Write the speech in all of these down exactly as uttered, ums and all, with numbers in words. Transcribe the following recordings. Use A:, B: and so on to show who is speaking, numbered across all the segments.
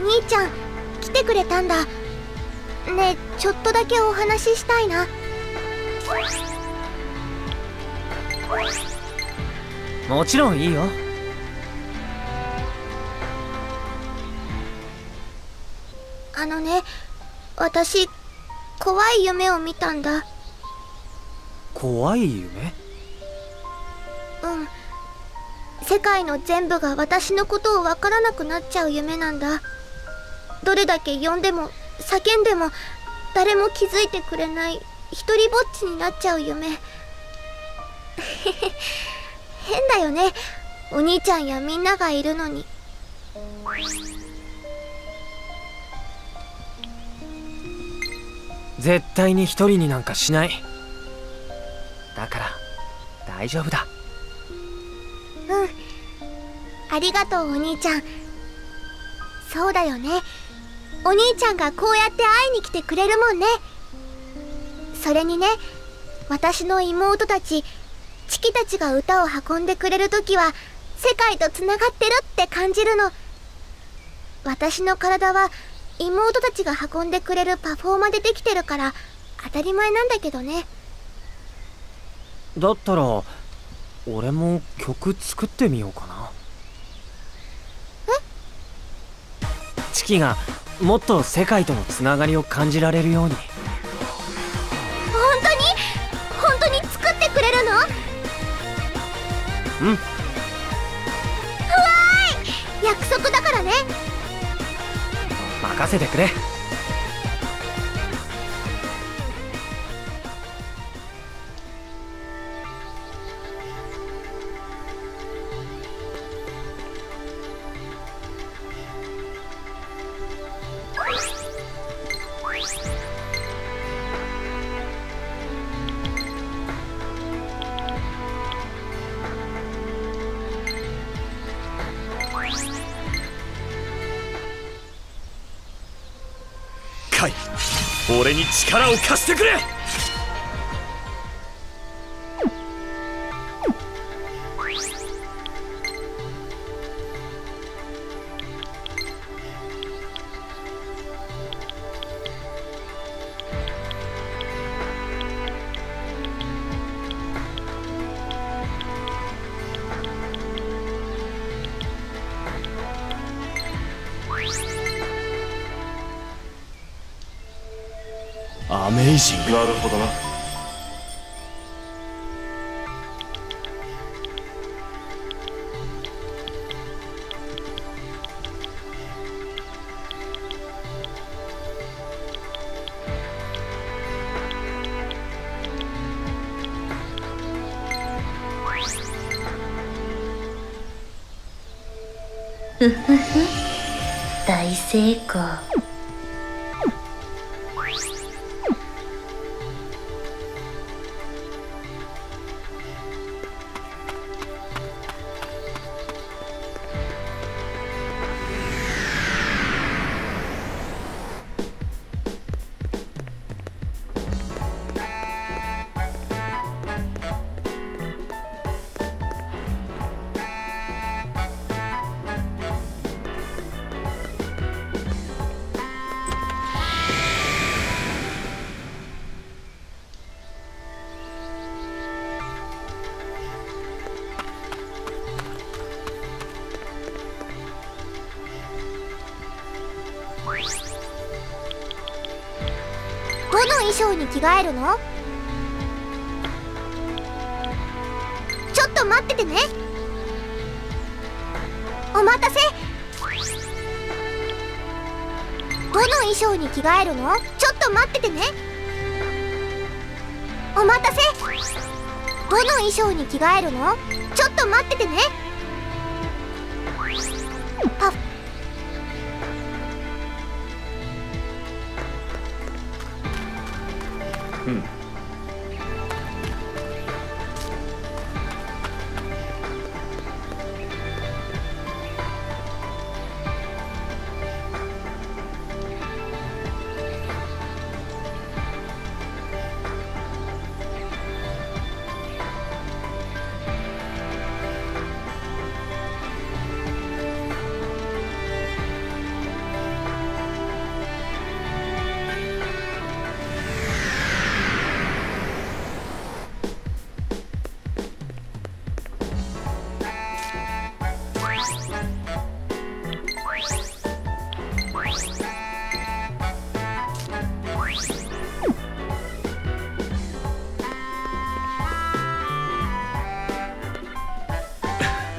A: 兄ちゃん来てくれたんだ。ねえ、ちょっとだけお話ししたいな。
B: もちろんいいよ。
A: あのね、私怖い夢を見たんだ。
B: 怖い夢？
A: うん。世界の全部が私のことをわからなくなっちゃう夢なんだ。どれだけ呼んでも叫んでも誰も気づいてくれない一人ぼっちになっちゃう夢。変だよね、お兄ちゃんやみんながいるのに。
B: 絶対に一人になんかしない。だから大丈夫だ。
A: うん、ありがとうお兄ちゃん。そうだよね、お兄ちゃんがこうやって会いに来てくれるもんね。それにね、私の妹たちチキたちが歌を運んでくれるときは世界とつながってるって感じるの。私の体は妹たちが運んでくれるパフォーマでできてるから当たり前なんだけどね。
B: だったら俺も曲作ってみようかな。
A: え？
B: チキがもっと世界とのつながりを感じられるように。
A: 本当に？本当に作ってくれるの？
B: うん。うわ
A: ーい！約束だからね。
B: 任せてくれ。
C: カイ、俺に力を貸してくれ。アメイジング。なるほどな。
D: ふふふ、大成功。
A: どの衣装に着替えるの？ちょっと待っててね。お待たせ。どの衣装に着替えるの？ちょっと待っててね。お待たせ。どの衣装に着替えるの？ちょっと待っててね。パフ
C: うん。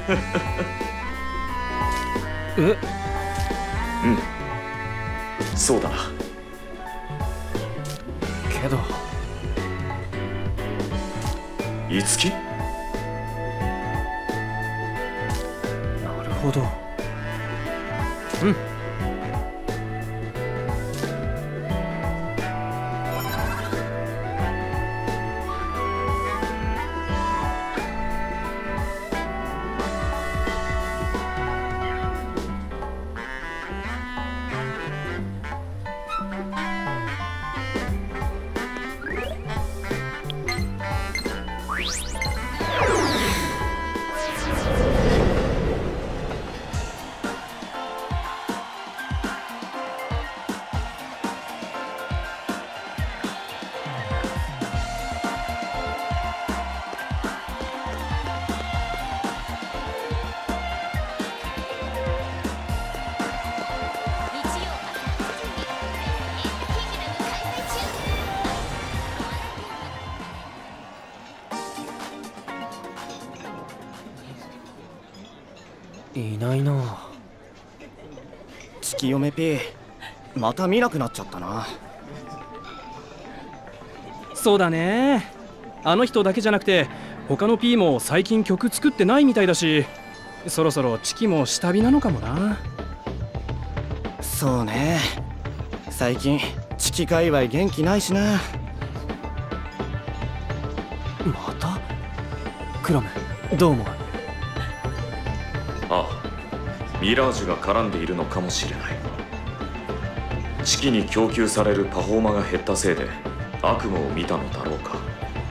B: え、
C: うん、そうだな。
B: けど
C: いつき？
B: なるほど。うん。いないな。
E: 月嫁 P また見なくなっちゃったな。
F: そうだね。あの人だけじゃなくて他の P も最近曲作ってないみたいだし、そろそろチキも下火なのかもな。
E: そうね、最近チキ界隈元気ないしな。
B: またクラムどう思う？
C: ああ、ミラージュが絡んでいるのかもしれない。チキに供給されるパフォーマが減ったせいで悪夢を見たのだろうか。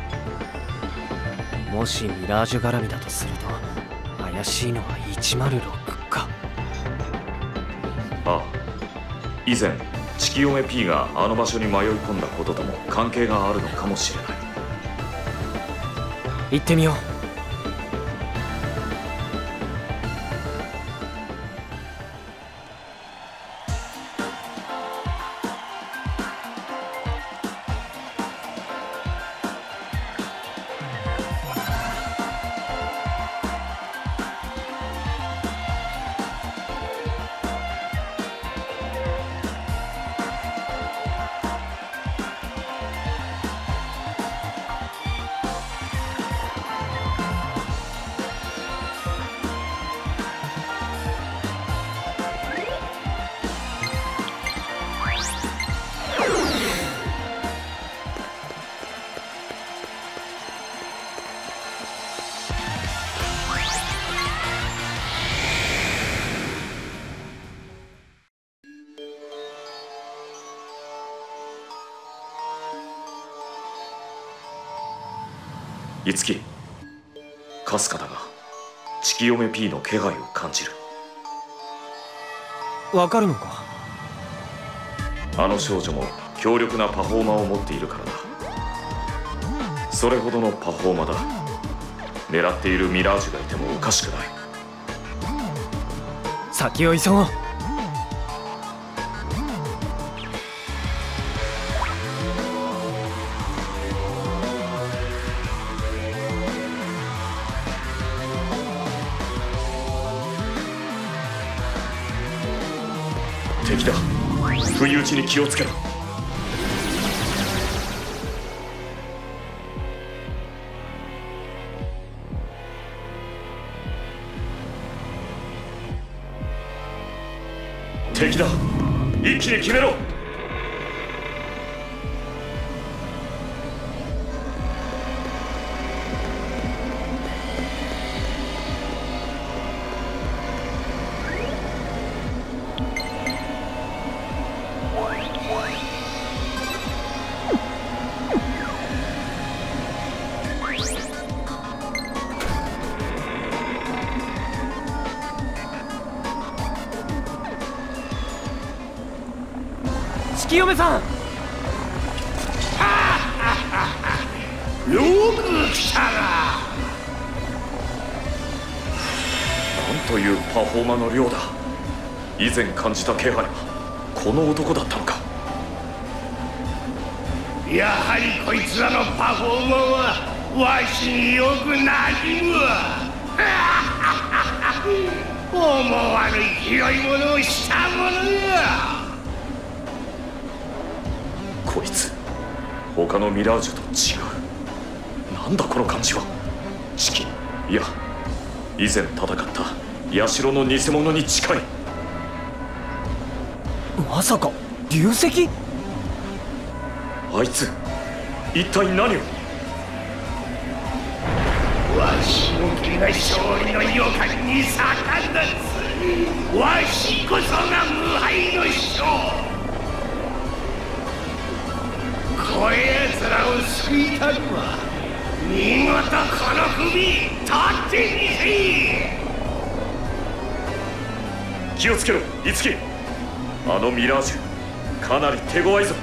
B: もしミラージュ絡みだとすると怪しいのはいちまるろくか。
C: ああ、以前チキ嫁 P があの場所に迷い込んだこととも関係があるのかもしれない。
B: 行ってみよう。
C: いつき、かすかだがチキ嫁 P の気配を感じる。
B: わかるのか？
C: あの少女も強力なパフォーマーを持っているからだ。それほどのパフォーマーだ。狙っているミラージュがいてもおかしくない。
B: 先を急ごう。
C: 敵だ。不意打ちに気をつけろ。敵だ。一気に決めろ。
B: 月嫁さん。
G: よく来たな。
C: なんというパフォーマーの量だ。以前感じた気配はこの男だったのか。
G: やはりこいつらのパフォーマーはわしによくなじむわ。 思わぬ拾い物をしたものよ。
C: こいつ他のミラージュと違う。なんだこの感じは。チキ、いや以前戦った社の偽物に近い。
B: まさか流石？
C: あいつ一体何を。
G: わしの気が勝利の予感に逆立つ。わしこそが無敗の将。こやつらを救いたるは見事この首取ってみせ。
C: 気をつけろイツキ。あのミラージュかなり手強いぞ。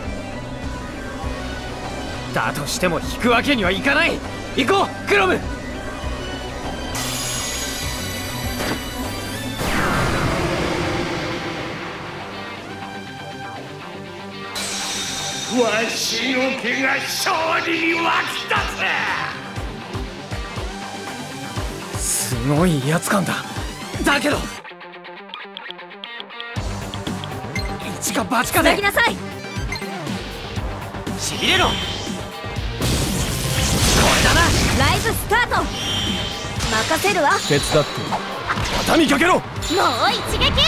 B: だとしても引くわけにはいかない。行こうクロム。
G: わしの気が勝利に沸き立つ。
B: すごい威圧感だ。だけど一か八かで
A: つなぎなさい。
B: しびれろ。これだな。
A: ライブスタート。任せるわ。
E: 手伝って畳みかけろ。
A: もう一撃よろ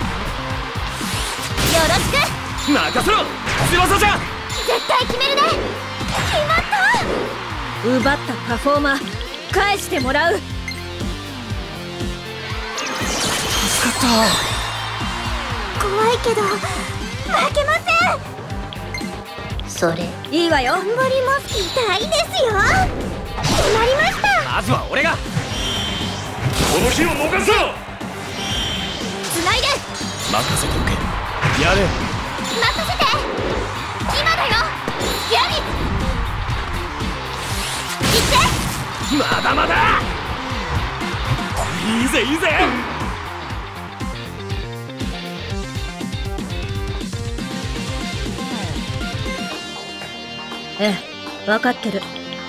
A: しく。
B: 任せろ翼ちゃん。
A: 絶対決めるね。決まった。奪ったパフォーマー返してもらう。
B: 助かった。
A: 怖いけど負けません。
D: それ
A: いいわよ。頑張ります。痛いですよ。決まりました。
B: まずは俺が。
C: この日を逃すな。
A: つないで。
E: 任せておけ。やれ。
A: 任せて。今だよギャリ。行って。
B: まだまだいいぜいいぜ。
A: ええ、分かってる。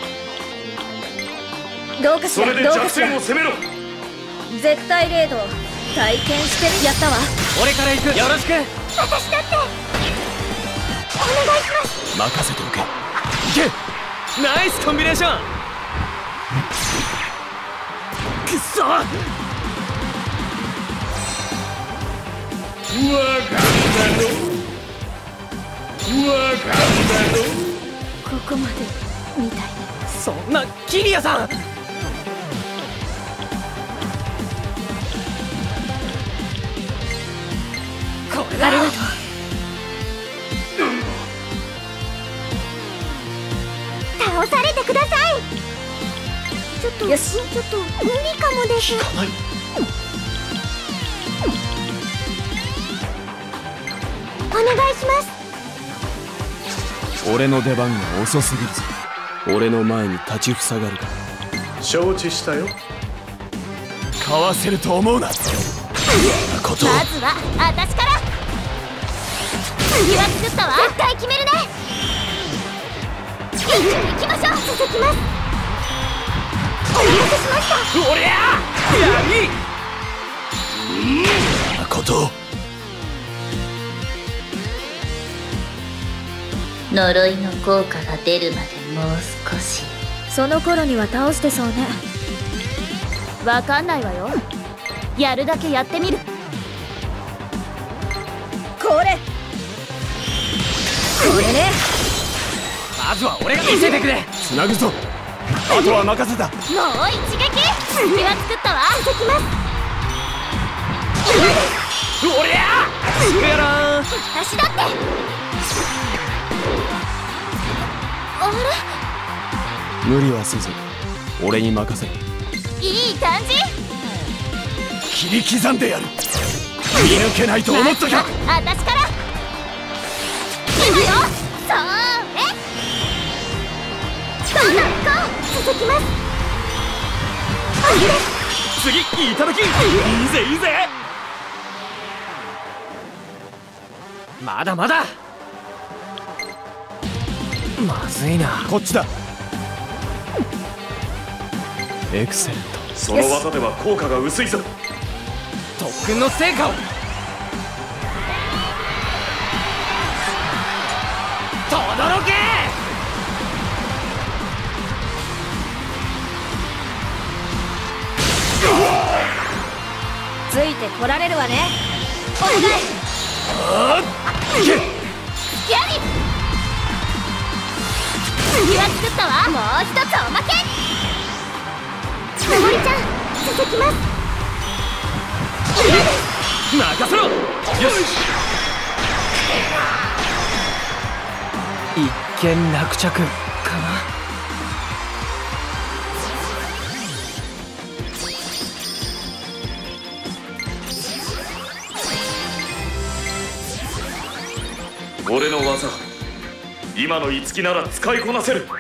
A: どうかしら。
C: それで弱点を攻めろ。
A: 絶対レード体験してる。やったわ。
B: 俺から行く。よろしく。
A: 私だってお願いします。
E: 任せておけ。
B: いけ。ナイスコンビネーション。くっそ。
G: わかんだろ。わかんだろ。
A: ここまでみたいね。
B: そんなキリアさん。これだ。
A: ありがとう。倒されてください。ちょっとよし。ちょっと無理かもです。
C: 聞かない。
A: お願いします。
E: 俺の出番が遅すぎるぞ。俺の前に立ちふさがるか。
G: 承知したよ。
E: かわせると思うな。そんなことを。
A: まずは私から。次は作ったわ。絶対決めるね。一緒に行きましょう。続きます。お待たせしました。
B: おりゃやり。
E: そんなことを。
D: 呪いの効果が出るまでもう少し。
A: その頃には倒してそうね。わかんないわよ。やるだけやってみる。これこれね。
B: まずは俺が見せてくれ。
E: つなぐぞ。あとは任せた。
A: もう一撃。次は作ったわ。続きます。
B: おりゃーやらー。
A: 私だって。あれ
E: 無理はせず俺に任せろ。
A: いい感じ。
E: 切り刻んでやる。見抜けないと思っときゃ。
A: まずは私から。今よ。そうえどんどん行こう。続きます。
B: 次いただき。いいぜいいぜ。まだまだ。まずいな。
E: こっちだ。エクセレント。
C: その技では効果が薄いぞ。
E: 特訓の成果を。とどろけ。
A: ついてこられるわね。お願い。やり次は作ったわ。もう一つおまけ。のぼりちゃん続きます。
F: 任せろ。よし。
B: 一件落着かな。
C: 俺の技、今の五木なら使いこなせる。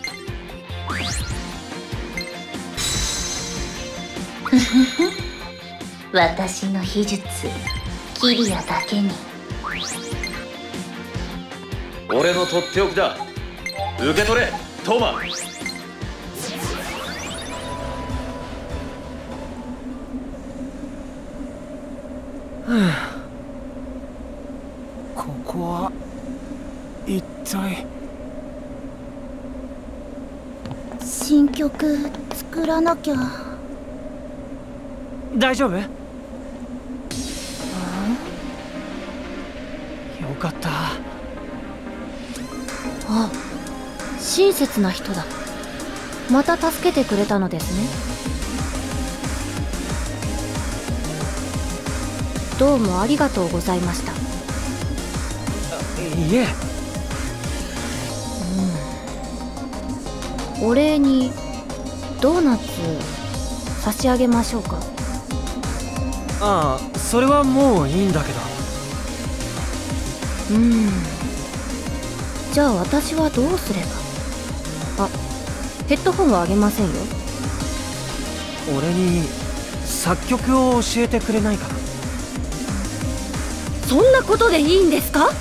D: 私の秘術キリアだけに。
C: 俺のとっておきだ。受け取れトーマ。
B: ここは一体。
A: 新曲作らなきゃ。
B: 大丈夫？よかった。
H: あ、親切な人だ。また助けてくれたのですね。どうもありがとうございました。
B: いえ。
H: うん、お礼にドーナツ差し上げましょうか。
B: ああ、それはもういいんだけど。
H: うーん、じゃあ私はどうすれば。あ、ヘッドホンはあげませんよ。
B: 俺に作曲を教えてくれないかな。
H: そんなことでいいんですか？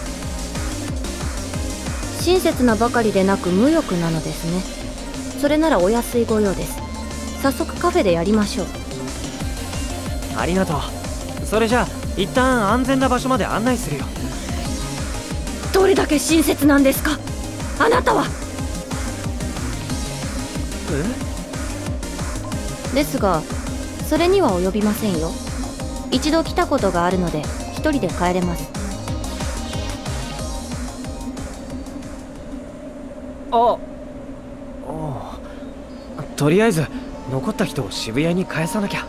H: 親切なばかりでなく無欲なのですね。それならお安いご用です。早速カフェでやりましょう。
B: ありがとう。それじゃあ一旦安全な場所まで案内するよ。
H: どれだけ親切なんですか、あなたは。
B: え？
H: ですがそれには及びませんよ。一度来たことがあるので一人で帰れます。
B: あ、おう。とりあえず残った人を渋谷に返さなきゃ。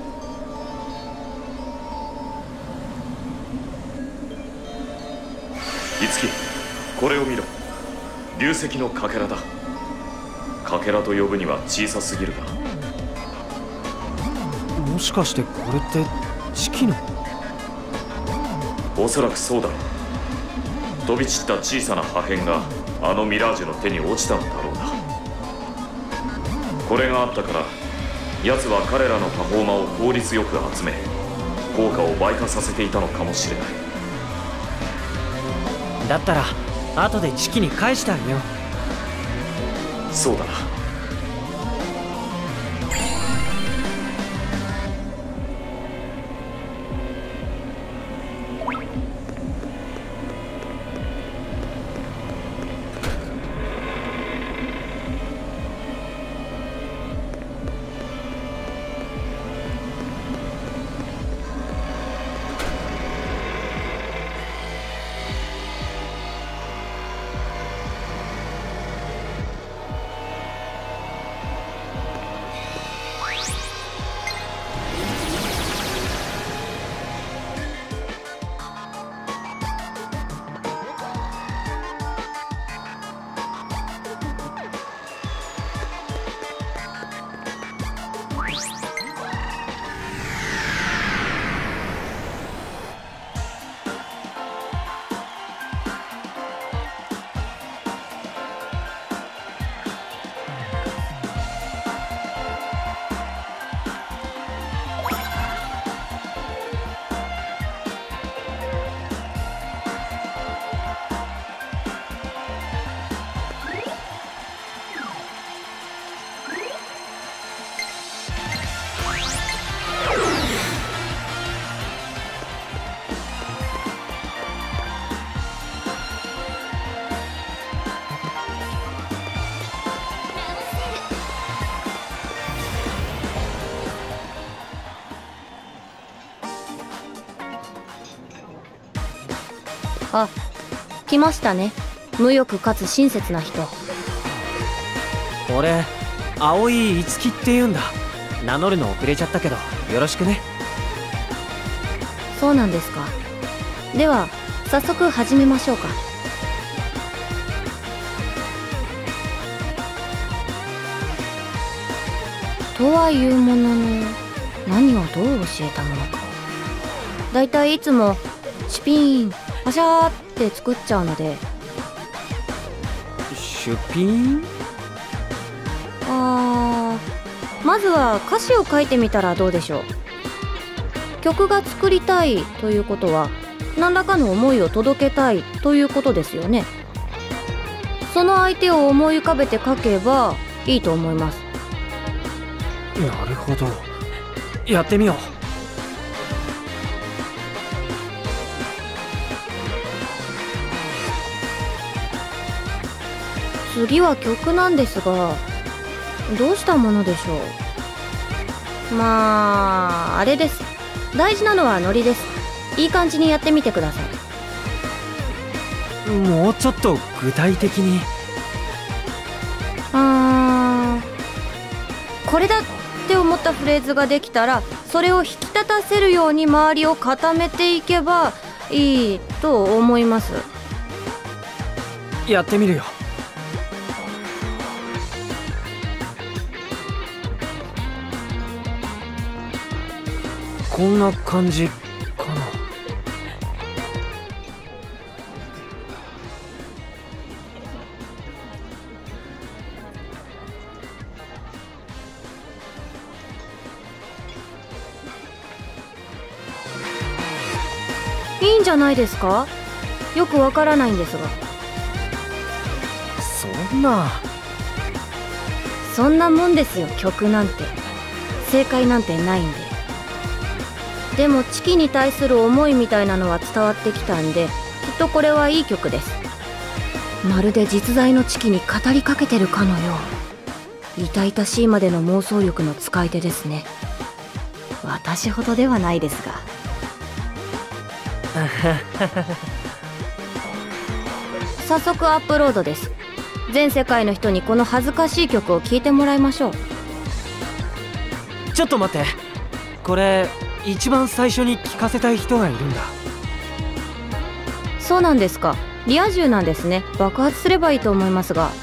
C: いつき、これを見ろ。流石のかけらだ。かけらと呼ぶには小さすぎるが。
B: もしかしてこれってチキの？
C: おそらくそうだろう。飛び散った小さな破片があのミラージュの手に落ちたのだろうな。これがあったから奴は彼らのパフォーマーを効率よく集め効果を倍化させていたのかもしれない。
B: だったら後でチキに返してあげよ
C: う。そうだな。
H: あ、来ましたね。無欲かつ親切な人。
B: 俺青井いつきって言うんだ。名乗るの遅れちゃったけどよろしくね。
H: そうなんですか。では早速始めましょうか。とはいうものの、何をどう教えたものか。だいたいいつもシュピーンパシャーって作っちゃうので。
B: シュピン？
H: あー、まずは歌詞を書いてみたらどうでしょう。曲が作りたいということは何らかの思いを届けたいということですよね。その相手を思い浮かべて書けばいいと思います。
B: なるほど、やってみよう。
H: 次は曲なんですが、どうしたものでしょう。まああれです。大事なのはノリです。いい感じにやってみてください。
B: もうちょっと具体的に。
H: あー、これだって思ったフレーズができたら、それを引き立たせるように周りを固めていけばいいと思います。
B: やってみるよ。こんな感じかな。
H: いいんじゃないですか。よくわからないんですが。
B: そんな
H: そんなもんですよ、曲なんて。正解なんてないんで。でもチキに対する思いみたいなのは伝わってきたんで、きっとこれはいい曲です。まるで実在のチキに語りかけてるかのよう。痛々しいまでの妄想力の使い手ですね。私ほどではないですが。早速アップロードです。全世界の人にこの恥ずかしい曲を聴いてもらいましょう。
B: ちょっと待って、これ一番最初に聞かせたい人がいるんだ。
H: そうなんですか。リア充なんですね。爆発すればいいと思いますが。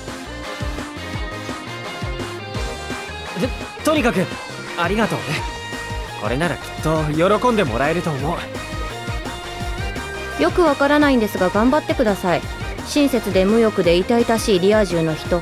B: でとにかくありがとうね。これならきっと喜んでもらえると思う。
H: よくわからないんですが頑張ってください。親切で無欲で痛々しいリア充の人。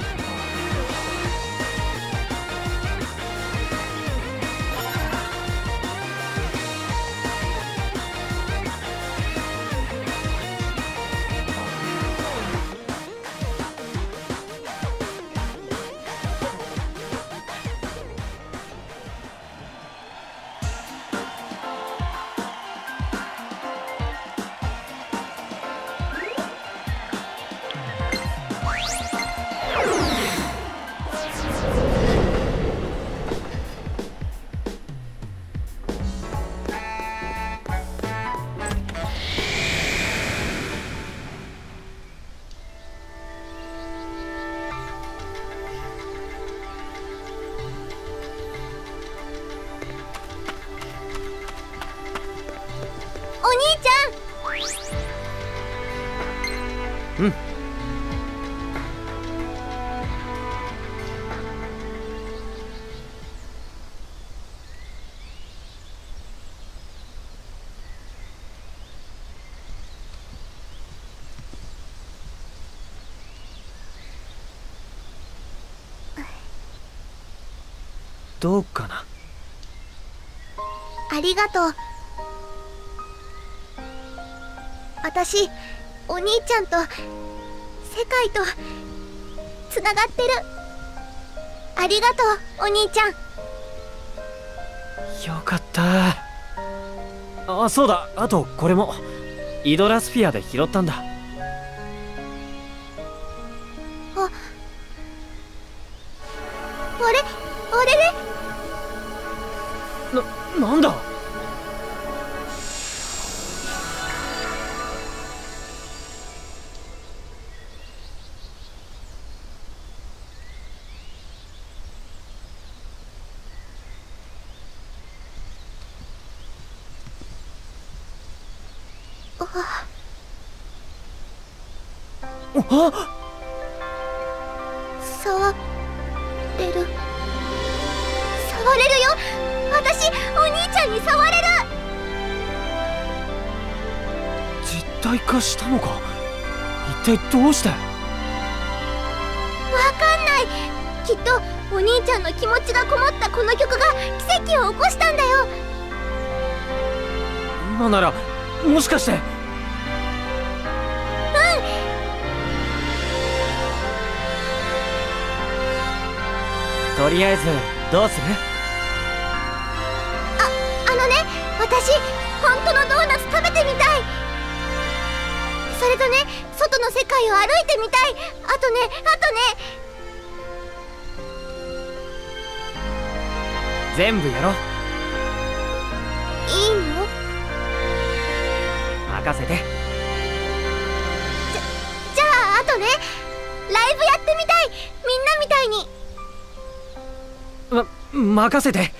B: うん。どうかな。
A: ありがとう。私、お兄ちゃんと世界とつながってる。ありがとう、お兄ちゃん。
B: よかった。あ、そうだ、あとこれもイドラスフィアで拾ったんだ。
A: あ、あれあれれ
B: な、なんだ。 あ、
A: 触れる。触れるよ。私お兄ちゃんに触れる。
B: 実体化したのか。一体どうして。
A: わかんない。きっとお兄ちゃんの気持ちがこもったこの曲が奇跡を起こしたんだよ。
B: 今ならもしかして。とりあえずどうする？
A: あ、あのね、私本当のドーナツ食べてみたい。それとね、外の世界を歩いてみたい。あとね、あとね。
B: 全部やろう。
A: いいの？
B: 任せて。
A: じゃ、じゃああとね、ライブやってみたい。みんなみたいに。
B: ま、任せて。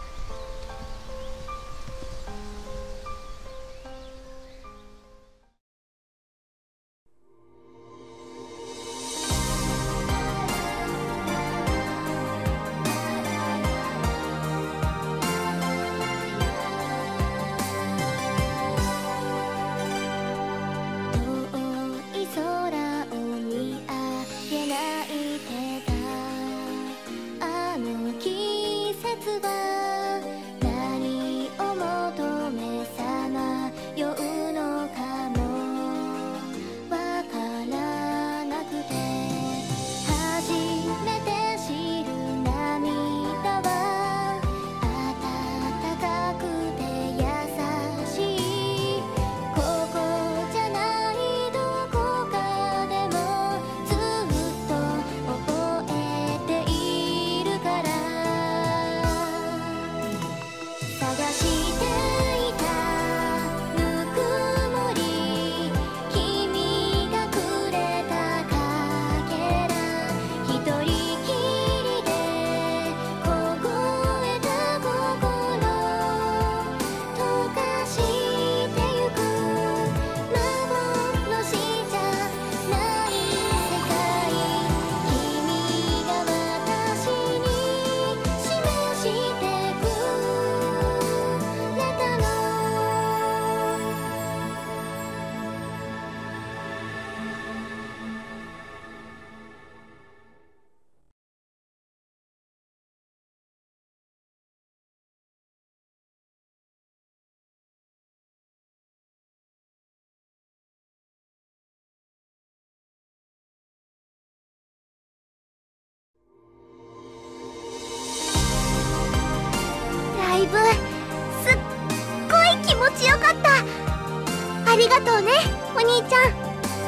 A: ライブすっごい気持ちよかった。ありがとうね、お兄ちゃん。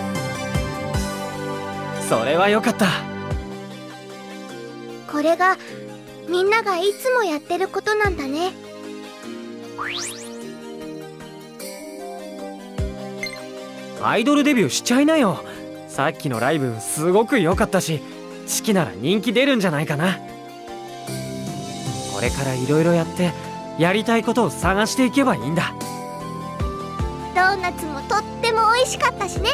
B: それはよかった。
A: これがみんながいつもやってることなんだね。
B: アイドルデビューしちゃいなよ。さっきのライブすごく良かったし、チキなら人気出るんじゃないかな。これからいろいろやってやりたいことを探していけばいいんだ。
A: ドーナツもとっても美味しかったしね。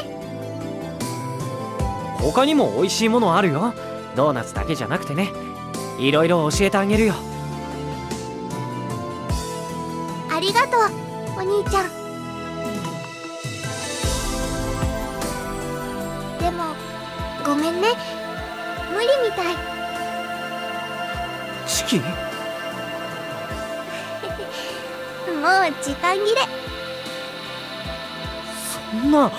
B: 他にも美味しいものあるよ。ドーナツだけじゃなくてね、いろいろ教えてあげるよ。
A: ありがとう、お兄ちゃん。でもごめんね、無理みたい。
B: チキ？
A: もう時間切れ。
B: そんな。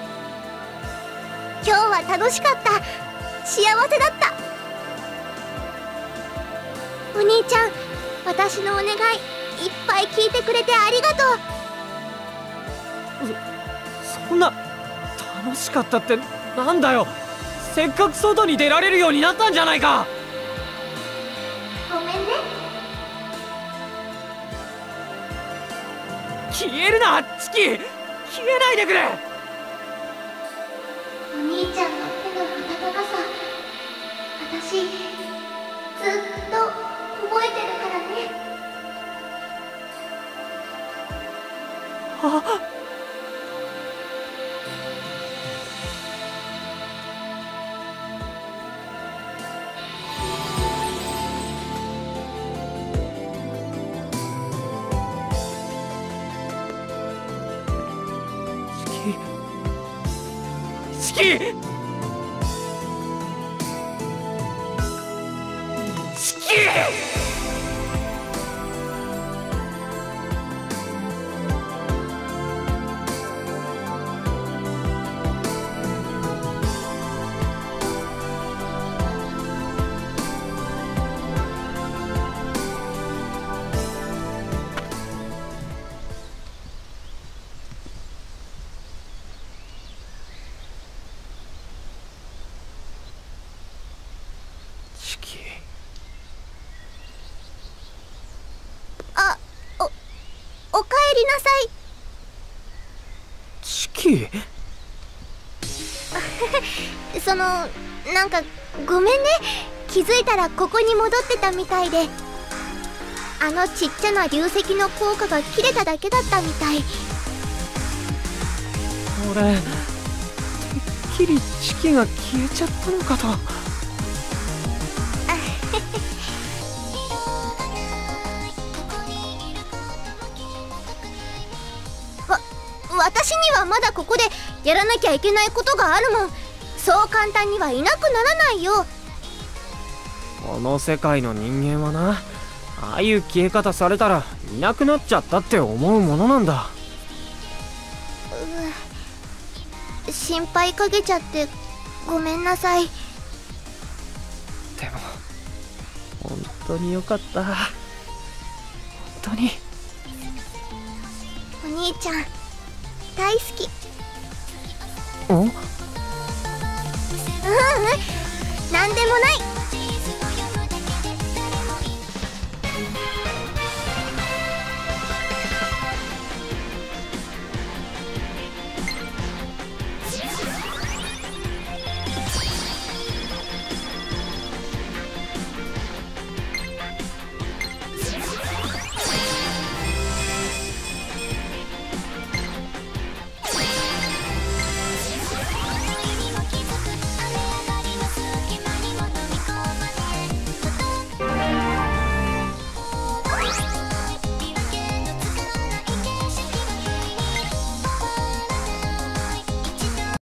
A: 今日は楽しかった。幸せだった。お兄ちゃん、私のお願いいっぱい聞いてくれてありがとう。
B: そ、そんな楽しかったってなんだよ。せっかく外に出られるようになったんじゃないか。
A: ごめんね。
B: 消えるな、チキ。消えないでくれ。
A: お兄ちゃんの手の温かさ、私ずっと覚えてるからね。
B: あ、 キチキ
A: あ、お、おかえりなさい。
B: チキ
A: その、なんかごめんね。気づいたらここに戻ってたみたいで、あのちっちゃな流石の効果が切れただけだったみたい。
B: 俺てっきりチキが消えちゃったのかと。わ、私にはまだここでやらなきゃいけないことがあるもん。そう簡単にはいなくならないよ。この世界の人間はな、ああいう消え方されたらいなくなっちゃったって思うものなんだ。
A: う心配かけちゃってごめんなさい。
B: でも本当によかった。本当に。
A: お兄ちゃん大好き。
B: ん？う
A: うんうん、なんでもない。